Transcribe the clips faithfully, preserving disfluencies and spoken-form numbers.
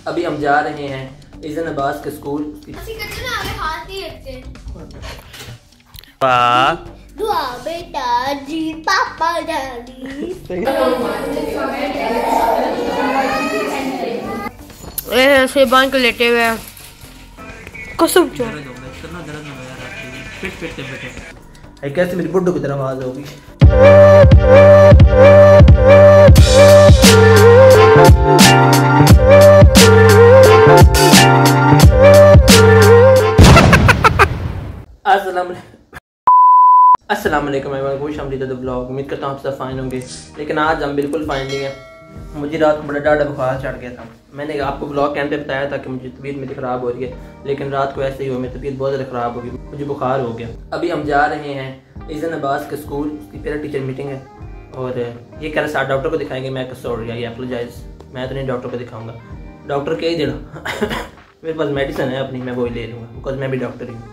अभी हम जा रहे हैं इज़न अब्बास के स्कूल। दुआ बेटा जी पापा जानी ऐसे बांध के लेटे हुए हैं। कसम चो कैसे मेरी बुड्ढो की तरह आवाज होगी। अस्सलाम वालेकुम, मैं खुश हम द ब्लॉग। उम्मीद करता हूँ आप सब फाइन होंगे, लेकिन आज हम बिल्कुल फाइन नहीं है। मुझे रात को बड़ा डाढ़ा बुखार चढ़ गया था। मैंने आपको ब्लॉग कैंप पे बताया था कि मुझे तबीयत मेरी ख़राब हो रही है, लेकिन रात को ऐसे ही हुआ, मेरी तबीयत बहुत ज़्यादा ख़राब हो गई, मुझे बुखार हो गया। अभी हम जा रहे हैं इज़न अब्बास के स्कूल, उसकी पेरेंट टीचर मीटिंग है और ये कह रहे साथ डॉक्टर को दिखाएंगे। मैं सॉरी आई एप्लोजाइज, मैं तो नहीं डॉक्टर को दिखाऊंगा। डॉक्टर क्या ही देना मेरे पास मेडिसिन है अपनी, मैं वही ले लूँगा, बिकॉज मैं भी डॉक्टर ही हूँ।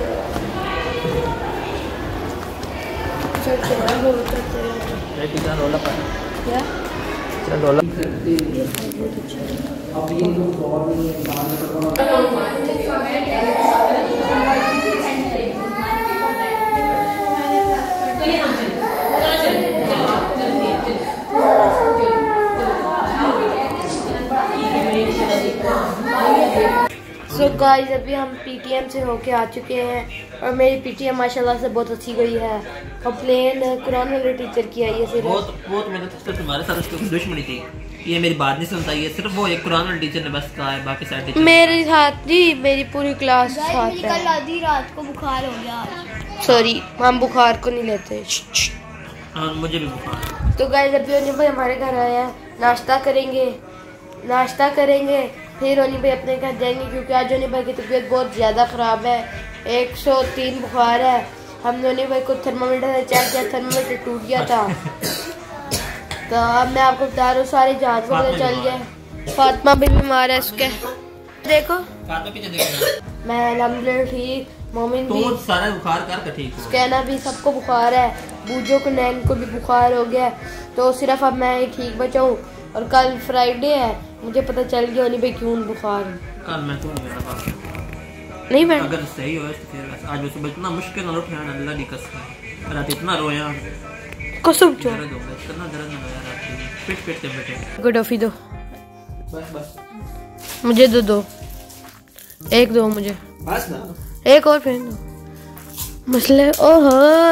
सो गाइस अभी हम पीटीएम से होके आ चुके हैं और मेरी पीटीएम माशाल्लाह से बहुत अच्छी गई है। कंप्लेन कुरान वाले टीचर की आई है। सिर्फ बहुत बहुत मेरे तो तुम्हारे साथ उसको दुश्मनी थी, ये मेरी बात नहीं सुनता, ये सिर्फ वो एक कुरान वाले टीचर ने बस कहा है, बाकी सारे टीचर मेरे साथ जी मेरी पूरी क्लास साथ मेरी कल आधी रात को बुखार हो गया। सॉरी हम बुखार को नहीं लेते। हाँ मुझे भी बुखार। तो गाइस अभी ओनी भाई हमारे घर आए हैं, नाश्ता करेंगे नाश्ता करेंगे फिर ओनी भाई अपने घर जाएंगे, क्योंकि आज ओनी भाई की तबीयत बहुत ज़्यादा ख़राब है। एक सौ तीन बुखार है। हमने ओनी भाई को थर्मामीटर से चेक किया, थर्मामीटर टूट गया था। तो अब मैं आपको बता रहा हूँ सारी जांच को पता चल गया। फातिमा भी बीमार है उसके, देखो मैं अल्हम्दुलिल्लाह ठीक, मोमिन भी सारा बुखार कर ठीक, कहना भी सबको बुखार है, बूजो को नैन को भी बुखार हो गया, तो सिर्फ अब मैं ही ठीक बचा हूँ। और कल फ्राइडे है, मुझे पता चल गया ओनी भाई क्यों बुखार है। कल मैं तो नहीं मैं अगर सही हो तो फिर आज सुबह इतना मुश्किल ना उठा, अल्लाह की कसम रात इतना रोया, कसम चो दर्द हो गया, इतना दर्द ना रोया रात, पिट पिट के बैठे। गुड टॉफी दो, बस बस मुझे दो दो एक दो मुझे बस ना, एक और फिर दो मसले। ओहो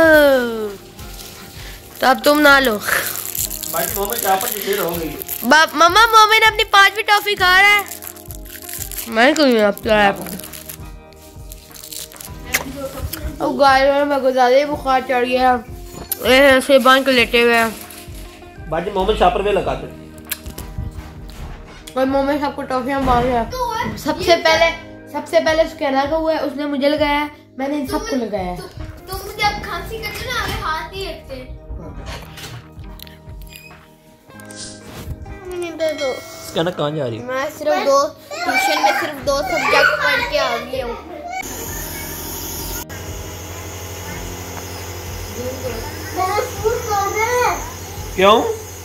तो अब तुम ना लो। बाप मम्मा मोमिन अपनी पांचवी टॉफी खा रहा है, मैं क्यों अब अब गाय मेरे को ज्यादा ही बुखार चढ़ गया, ऐसे बांध के लेटे हुए हैं। बाजी मोमिन शापर में लगा दे और मोमिन सबको टॉफियां मांग रहा है। सबसे पहले सबसे पहले कहना का हुआ है, उसने मुझे लगाया है, मैंने इन सबको लगाया है। तुम जब खांसी करते ना आगे हाथ ही रखते। दो कहना कहाँ जा रही है? मैं सिर्फ दो ट्यूशन में सिर्फ दो सब्जेक्ट पढ़ के आ गई हूँ। क्यों?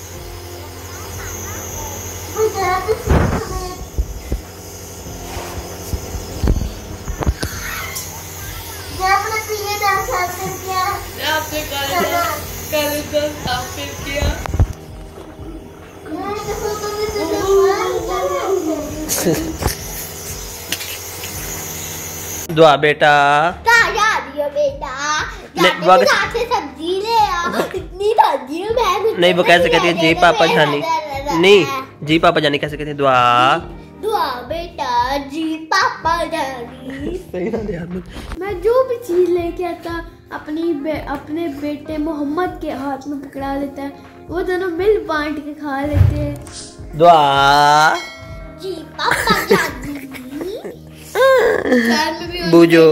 दुआ बेटा बेटा नहीं, से सब्जी ले आ, इतनी सब्जी मैं नहीं वो कैसे कहती है जी पापा जानी, नहीं जी पापा जानी कैसे कहती है? दुआ दुआ बेटा जी पापा जानी। सही ना ध्यान। मैं जो भी चीज लेके आता अपनी बे, अपने बेटे मोहम्मद के हाथ में पकड़ा लेता है, वो दोनों मिल बांट के खा लेते हैं। दुआ जी पापा जानी बूजो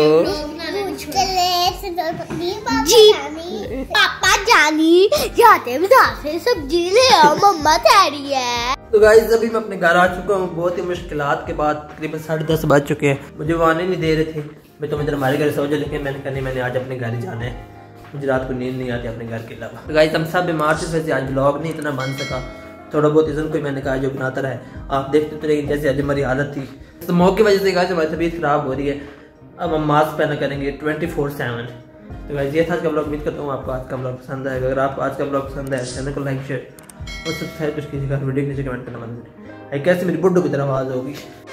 जी पापा जानी जाते से सब्जी ले आओ, मम्मा तैयारी है। तो गाइस अभी मैं अपने घर आ चुका हूँ, बहुत ही मुश्किलात के बाद, तकरीबन साढ़े दस बज चुके हैं। मुझे वो आने नहीं दे रहे थे, मैं तो इधर हमारे घर सो जाए, लेकिन मैंने कहनी मैंने आज अपने घर ही जाना है, मुझे रात को नींद नहीं आती अपने घर के अलावा। तो गाइस हम सब बीमार थे, वैसे आज ब्लॉग नहीं इतना बन सका, थोड़ा बहुत इज़न कोई मैंने कहा जो बनाता रहे, आप देखते तो रहिए जैसे आज हमारी हालत थी। तो मौके की वजह से गाइस हमारी तबीयत ख़राब हो रही है, अब हम मास्क पहना करेंगे ट्वेंटी फोर सेवन। तो गाइस ये था आज का ब्लॉग, उम्मीद करता हूँ आपको आज का ब्लॉग पसंद आएगा। अगर आपको आज का ब्लॉग पसंद है चैनल को लाइक शेयर और सब्सक्राइब कीजिएगा, वीडियो नीचे कमेंट करना मत भूलिए। कैसे मेरी बुड्ढू की तरह आवाज़ होगी।